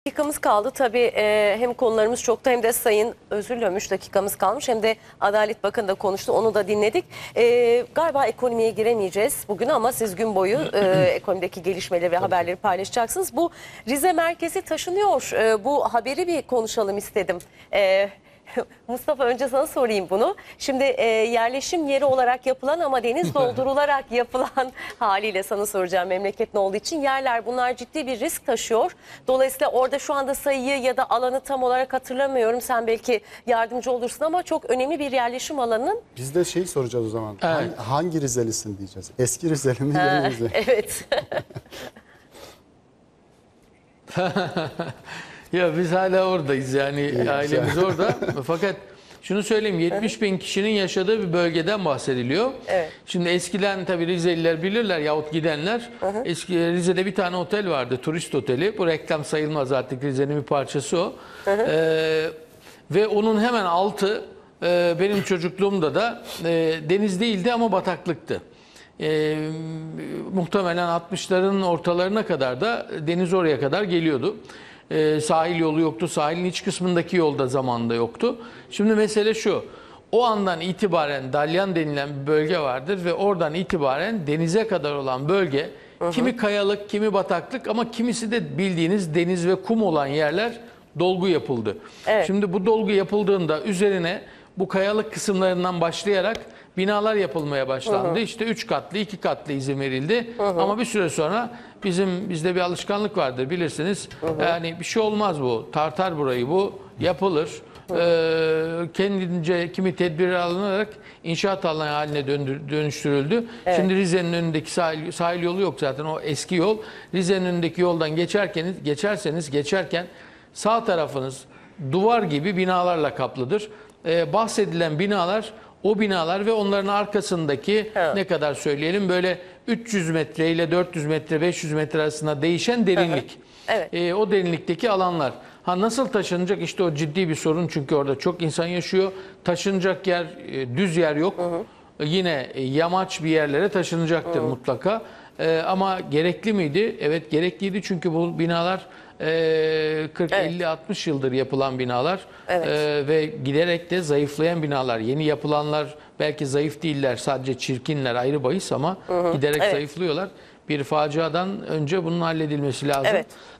Dakikamız kaldı tabii, hem konularımız çoktu hem de özür diliyorum, 3 dakikamız kalmış, hem de Adalet Bakanı da konuştu, onu da dinledik. Galiba ekonomiye giremeyeceğiz bugün ama siz gün boyu ekonomideki gelişmeleri ve haberleri paylaşacaksınız. Bu Rize merkezi taşınıyor, bu haberi bir konuşalım istedim. Mustafa, önce sana sorayım bunu. Şimdi yerleşim yeri olarak yapılan ama deniz doldurularak yapılan haliyle sana soracağım, memleket ne olduğu için. Yerler, bunlar ciddi bir risk taşıyor. Dolayısıyla orada şu anda sayıyı ya da alanı tam olarak hatırlamıyorum. Sen belki yardımcı olursun ama çok önemli bir yerleşim alanının. Biz de şeyi soracağız o zaman. Evet. Hangi Rizelisin diyeceğiz. Eski Rizeli mi, yeni Rizeli? Evet. Ya biz hala oradayız yani, ailemiz orada. Fakat şunu söyleyeyim, 70 bin kişinin yaşadığı bir bölgeden bahsediliyor. Evet. Şimdi eskiden tabii Rizeliler bilirler yahut gidenler. Eski Rize'de bir tane otel vardı, turist oteli. Bu reklam sayılmaz, artık Rize'nin bir parçası o. Ve onun hemen altı benim çocukluğumda da deniz değildi ama bataklıktı. Muhtemelen 60'ların ortalarına kadar da deniz oraya kadar geliyordu. Sahil yolu yoktu. Sahilin iç kısmındaki yolda zamanında yoktu. Şimdi mesele şu. O andan itibaren Dalyan denilen bir bölge vardır ve oradan itibaren denize kadar olan bölge, kimi kayalık, kimi bataklık ama kimisi de bildiğiniz deniz ve kum olan yerler dolgu yapıldı. Evet. Şimdi bu dolgu yapıldığında üzerine bu kayalık kısımlarından başlayarak binalar yapılmaya başlandı. İşte 3 katlı, 2 katlı izin verildi. Ama bir süre sonra bizde bir alışkanlık vardır, bilirsiniz. Yani bir şey olmaz bu. Tartar burayı, bu yapılır. Kendince kimi tedbirler alınarak inşaat alanı haline dönüştürüldü. Evet. Şimdi Rize'nin önündeki sahil yolu yok zaten, o eski yol. Rize'nin önündeki yoldan geçerken sağ tarafınız duvar gibi binalarla kaplıdır. Bahsedilen binalar, o binalar ve onların arkasındaki ne kadar söyleyelim, böyle 300 metre ile 400 metre 500 metre arasında değişen derinlik. Evet. O derinlikteki alanlar. Nasıl taşınacak, işte o ciddi bir sorun, çünkü orada çok insan yaşıyor. Taşınacak yer, düz yer yok. Yine yamaç bir yerlere taşınacaktır mutlaka. Ama gerekli miydi? Evet, gerekliydi, çünkü bu binalar 40, 50, 60 yıldır yapılan binalar. Evet. Ve giderek de zayıflayan binalar. Yeni yapılanlar belki zayıf değiller, sadece çirkinler, ayrı bahis, ama giderek zayıflıyorlar. Bir faciadan önce bunun halledilmesi lazım. Evet.